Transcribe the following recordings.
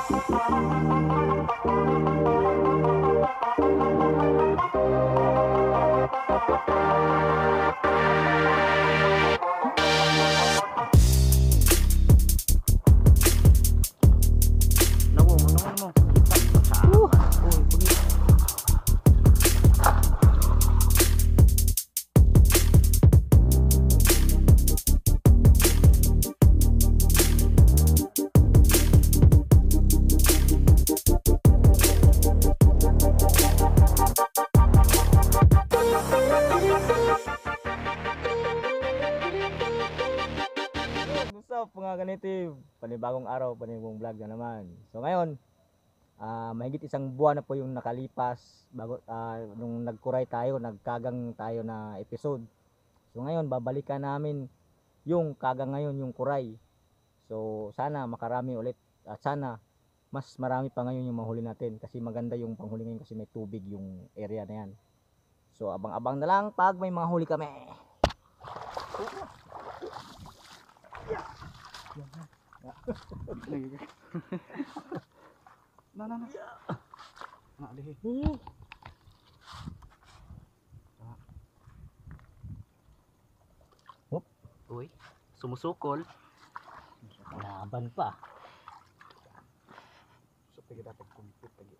Mga ganito, panibagong araw, panibagong vlog na naman. So ngayon, mahigit isang buwan na po yung nakalipas bago nung nagkuray tayo, nagkagang tayo na episode. So ngayon, babalikan namin yung kagang ngayon, yung kuray. So sana makarami ulit at sana mas marami pa ngayon yung mahuli natin kasi maganda yung panghuli ngayon kasi may tubig yung area na yan. So abang-abang na lang pag may mga huli kami. Uy, sumusukol. Laban pa. So pwede dapat kumpit lagi.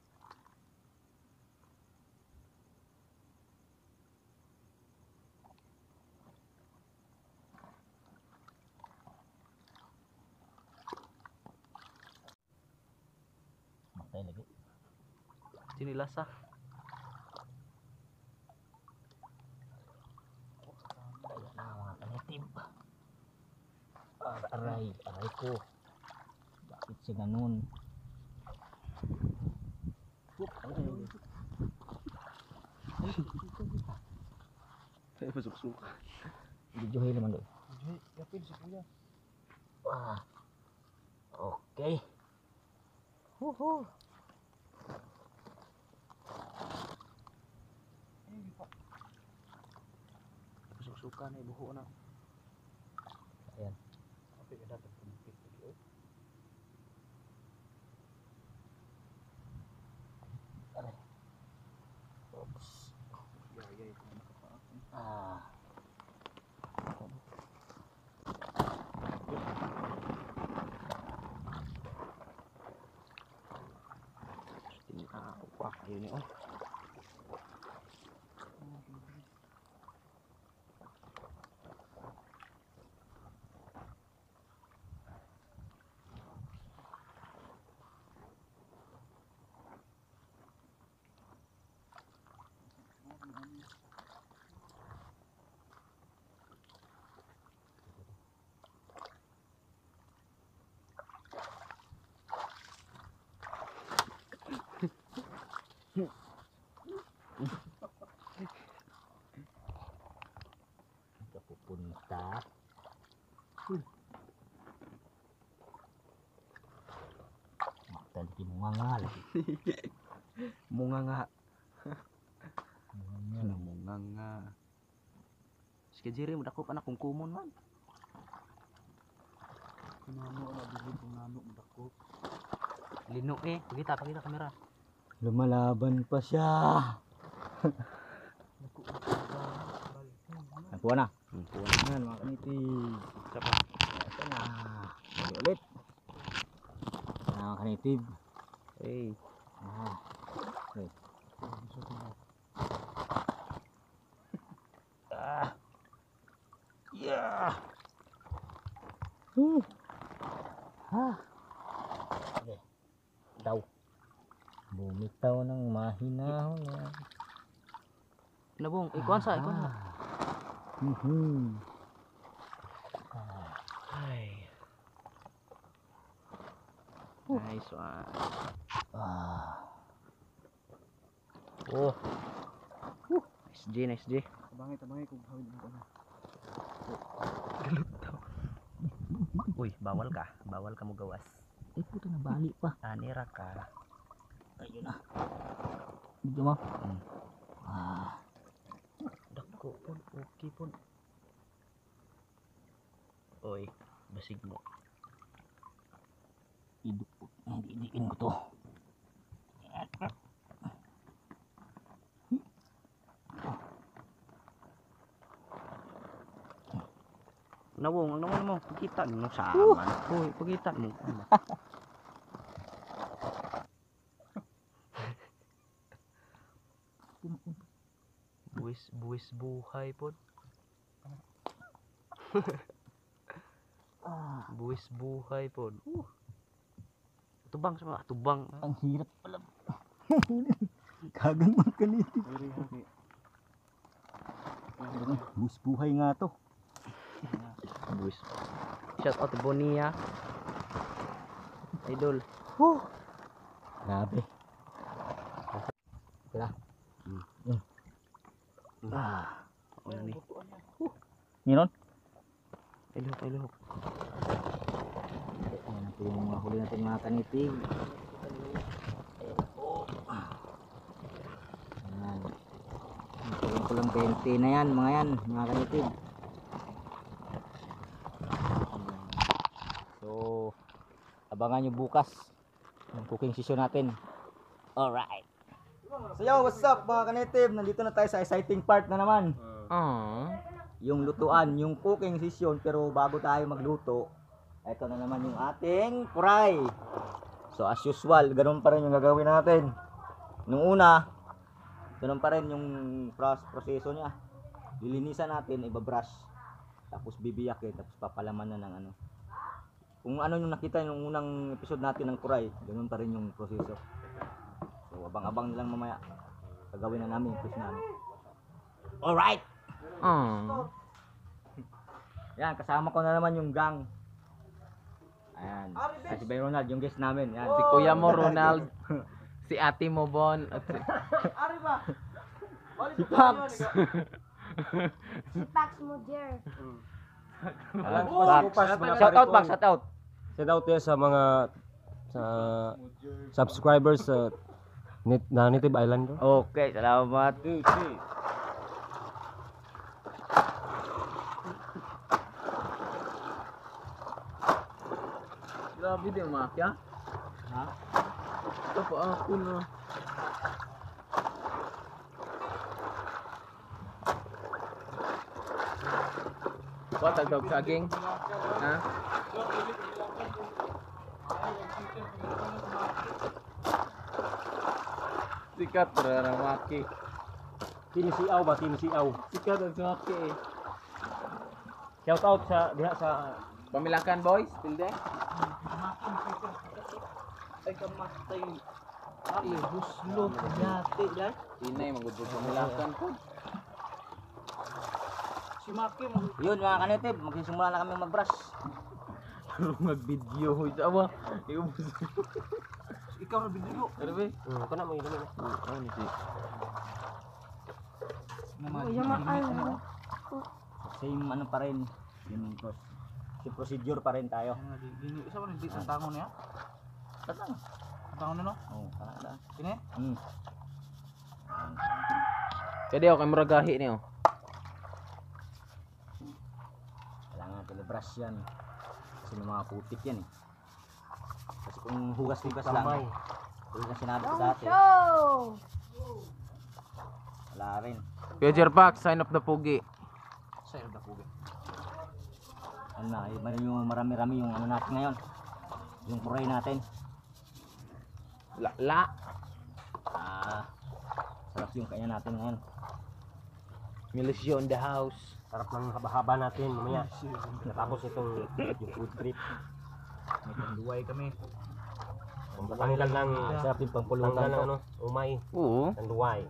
Matay lagi. Sinilasa. Kaya na mga kanitib. Aray ko. Bakit si ganun? Ay, masuk-suka. Dijuhi naman doon. Jay, yapin si kuya. Wah. Okay. Huhu. Masuk-suka na ibuho na. Ayan. Tapi ka dapat kumpit lagi. Aray. Oops. Yaya ito na nakapaakon. Wah, ini oh. Pupunta. Tadi munganga lagi. Munganga. Munganga. Munganga. Sige Jerry, mudakop anak kung kumon man. Kunano na dili kung nano mudakop. Lino pakita kamera. Lumalaban pa siya. Nakuha na. Kuha Yan mga kanitib. Sapa. Ito na. Ulit. Mga kanitib. Eh, Okay. Yeah. Okay. Daw. Bumitaw ng mahinahon yan. Nabong, ikuan sa. ay. Nice one. Oh. Nice J. Tabangay kung hawid mo na. Galut daw. Uy, bawal ka mo gawas. Puta na bali pa. Anira ka. Ayun na. Medyo mo. Dako pun, okay pun. Oy, basig mo. Iduk. Didikin ko to. Nawong, ano mo, pagitan mo sa aman. Uy, pagitan mo. Buwis buhay po. Buwis buhay po. Tubang sama, tubang. Ang hirap pala. Kagang magkaniti. Very happy. Bus buhay nga to. Buwis. Shout out to Bonia. Idol. Grabe. Wala. Ano ni? Ngayon? Ilhok. Ayan ito yung mga huli natin mga kanitig. Ayan. Kulang 20 na yan mga kanitig. So, abangan nyo bukas ang cooking session natin. Alright. So yo, what's up mga kanitib? Nandito na tayo sa exciting part na naman. Yung lutuan, yung cooking session. Pero bago tayo magluto, ito na naman yung ating kuray. So as usual, ganun pa rin yung gagawin natin. Nung una, ganun pa rin yung proseso niya. Lilinisan natin, ibabrush. Tapos bibiyakin, tapos papalaman na ng ano. Kung ano yung nakita yung unang episode natin ng kuray, ganun pa rin yung proseso. So abang-abang nilang mamaya. Gagawin na namin yung push namin. Alright! Yan, kasama ko na naman yung gang. Ayan. Si Bay Ronald, yung guest namin. Yan. Si kuya mo Ronald, si ate mo Bon, at Si Pax. Si Pax Mujer. Shout out, Pax. Shout out. Shout out yan sa mga subscribers sa Native Island. Okay, salamat. grabe din makya. Ha? Ito pa ako na. What a dog saging? Ha? Sikat na maki. Tinisiaw ba? Tinisiaw. Sikat ang maki eh. Shout out sa diha sa Pamilakan boys, pilde. Ay, kamatay. Ay, huslo. Yate, yan. Inay magudbog pamilakan ko. Si Maki. Yun mga kanitib, magsisimula na kami mag-brush. Mag-video ho awa. Ikaw na video. Ano ba? ako na may dumi. Ano si? Same ano pa rin. Yung si procedure pa rin tayo. Isa mo hindi sa tangon niya? Tatang. Ang tangon na no? Oo, parang Sini? Pwede ako kay muragahi niyo. Kailangan tilibrush yan. Kasi may mga putik yan eh. Kasi kung hugas-hugas lang. Tulad na sinabi ko dati. Show! Wala rin. Future Pack, sign of the Pugi. Sa'yo na po. Ano na, marami-rami yung ano natin ngayon. Yung kuray natin. La. Sarap yung kanya natin ngayon. Milisyo in the house. Sarap ng haba-haba natin mamaya. Tapos itong yung food trip. May kanduway kami. Tanggal ng Sarap yung pampulutan tanggal ng to. ano, umay, Oo. tanduay.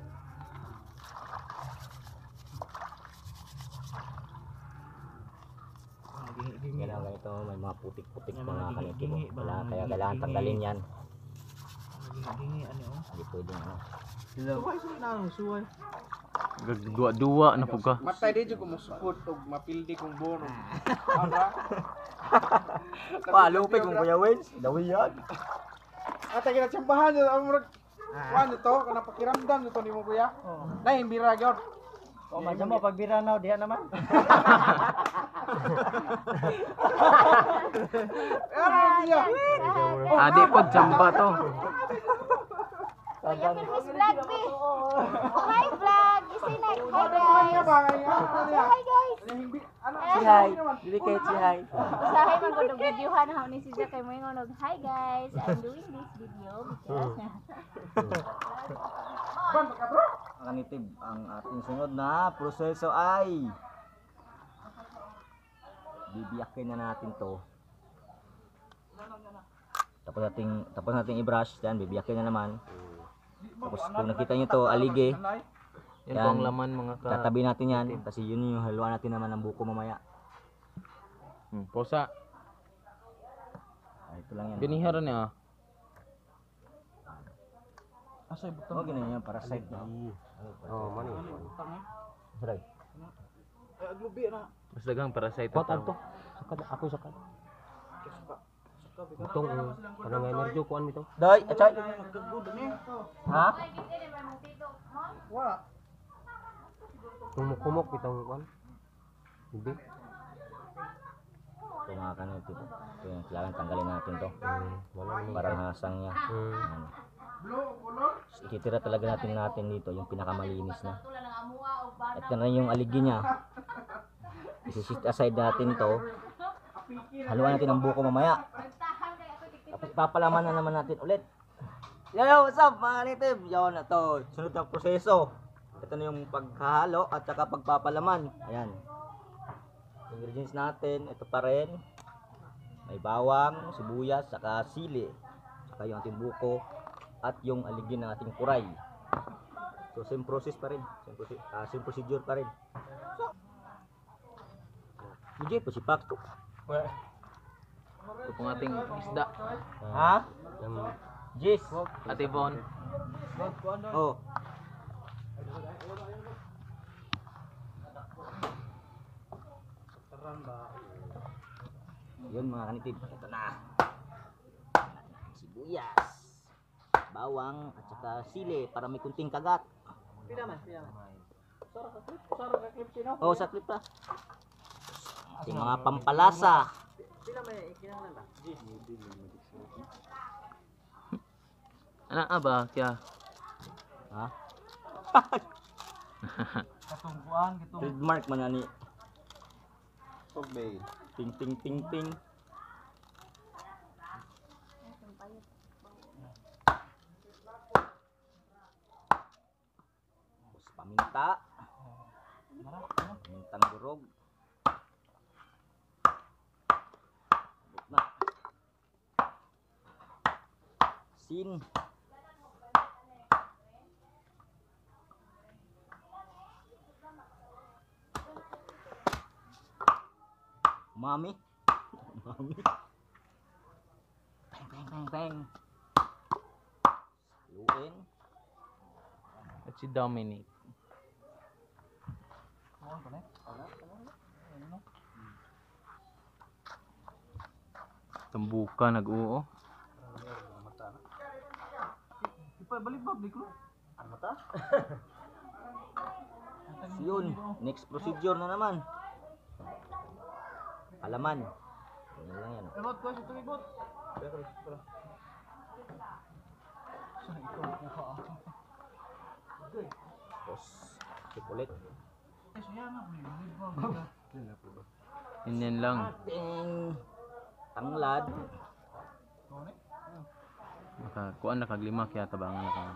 Yan ang ganito, may mga putik-putik Yung mga mga kanito. gingi-gingi ba? Kaya Mga kailangan gingi-gingi. tanggalin yan. Gingi ano oh. Hindi pwedeng ano. Suway sa na suway. Gagduwa-duwa na po ka. Matay di jud ko musukot og mapildi kong bono. Ara. Palupi kung Kuya Wins. Dawi yan. Ata kina tsambahan jud ang murag. Kuan to kana pakiramdam jud to nimo kuya. Nay imbira gyud. O madya mo pag biranaw diha naman. Adi po, jamba to. Kuya Miss Vlog, B. Hi, vlog. You say like, hi, guys. Say hi, guys. Si hi. Dili kay si hi. Usahay man gud og videohan ha ni siya kay mo ngonog, hi guys. I'm doing this video because Kanitib, ang ating sunod na proseso ay bibiyakin na natin to. Tapos nating i-brush, yan bibiyakin na naman. Tapos kung nakita nyo to, alige, Yan po ang laman mga ka... tatabi natin yan kasi yun yung haluan natin naman ng buko mamaya. Posa. Ito lang yan. Binihara niya. Huwag ganyan yan, para side na. Oh, mani. Saray. Mas dagang parasite What ito. to? Sakad ako sakad. Itong ano nga energy kuan nito? Doy, atay. Ha? Kumok itong kuan. Bibi. Ito mga kanitib. Ito yung kailangan tanggalin natin to. Wala ni. Parang hasang niya. Yan. Ititira talaga natin dito yung pinakamalinis na. At yan na yung aligi niya. Isi-set aside natin to. Haluan natin ang buko mamaya. Tapos papalaman na naman natin ulit. Yo, what's up mga kanitib? Yun na to. Sunod na proseso. Ito na yung paghahalo at saka pagpapalaman. Ayan. Ingredients natin, ito pa rin. May bawang, sibuyas, saka sili. Saka yung ating buko at yung aligi ng ating kuray. So same process pa rin. Same procedure pa rin. Hindi po si Paco. Ito pong ating isda. Ha? Jis. Ate Bon. Oh. Yun mga kanitib, ito na. Sibuyas, bawang at saka sili para may kunting kagat. Oh, sa clip pa. Ating mga pampalasa. Ano ba kaya? Ha? Trademark man ani. Sorbet. Ting ting ting ting. Tapos paminta. Pamintang durog. Abot na. Sin. Umami. Umami. Peng, peng, peng, peng. Luin. At si Dominic. Tambuka nag-uo. Yun. Next procedure na naman. Palaman. Yan lang yan. Tapos, check ulit. Yan lang. Ating tanglad. Kuan nakaglima kaya tabangan ka.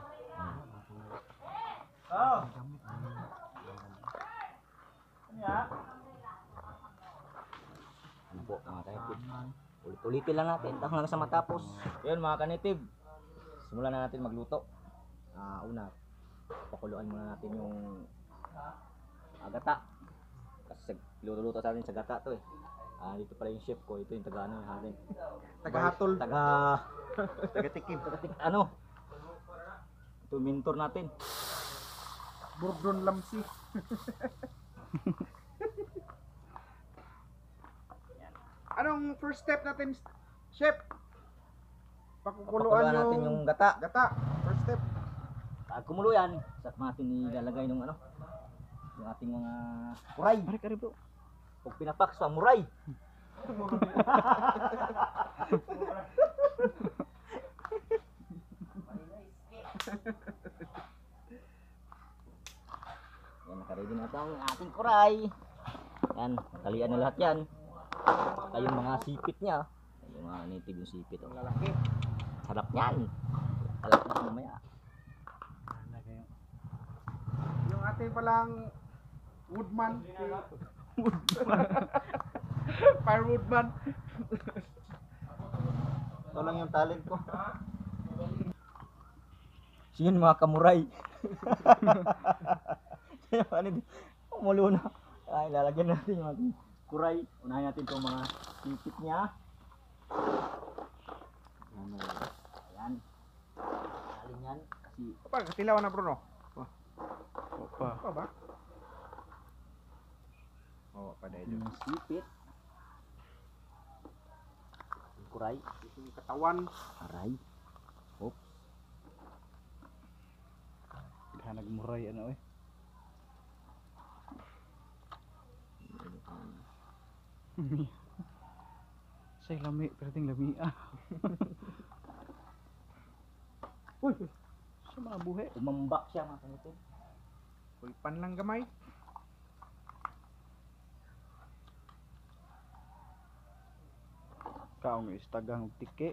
Ano po mga kanitib? Ulit-ulitin lang natin hanggang sa matapos. Yun mga kanitib. Simulan na natin magluto. Una, pakuluan muna natin yung gata. Kasi luto-luto sa atin sa gata to eh. Dito pala yung chef ko. Ito yung taga ano yung atin. Tagahatol. Taga-tikim. Ano? Ito yung mentor natin. Burdon Lamsi. Anong first step natin, chef? Pakuluan Pakukuluan natin yung gata. gata. First step. Pag kumulo yan, saka natin ilalagay ng ano. yung ating mga muray. Mari kari bro. Pag pinapak sa muray. Yan, nakaready na ito ang ating kuray. Yan, nakalian na lahat yan. Saka yung mga sipit niya. Yung mga native yung sipit. Oh. Lalaki. Sarap niyan. Kalap na mamaya. Yung ating palang woodman. Firewoodman. Ito lang yung talent ko. So yun mga kamuray. Umulo na. Ay, lalagyan natin yung ating kuray. Unahin natin itong mga sipit niya. Ayan. Alin yan. Kasi Apa, katilawan na Bruno. Opa. Apa ba? Oh, pada itu. yung sipit. Yung kuray. Yung katawan. Aray. Nagmuray ano eh. Say lami, perating lami ah. Uy! Sa mga buhe. Umambak siya mga kanito. Pulpan lang gamay. Kaong istagang og tike.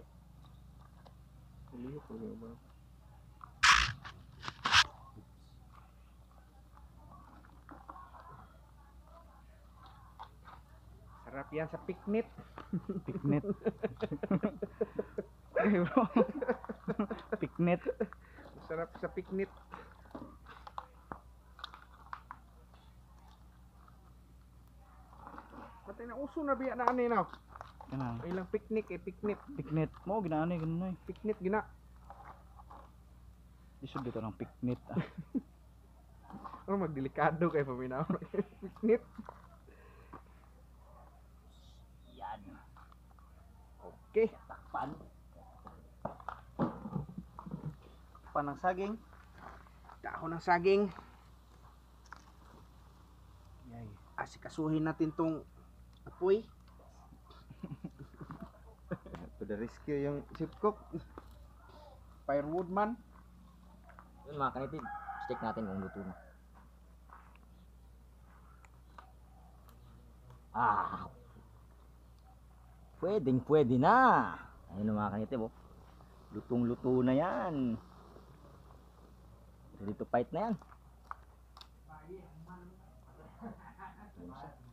Sarap yan sa picnic. Piknet. Okay bro. Piknet. Sarap sa picnic. Patay na uso na biya na ani na. Kanang Ilang picnic eh, picnic. piknet mo ginaani ganun eh. Picnic gina. Isod dito ng piknet. Ah. Ano magdelikado kay paminaw. Picnic. Yan. Okay. Takpan. Panang saging. Dahon ng saging. Yay. Asikasuhin natin tong apoy. To the rescue yung chip cook. Firewood man. Yun mga kanitid. Check natin kung luto na. Ah. Pwede na. Ayun mga kanitid oh. Lutong-luto na yan. Ready to fight na yan.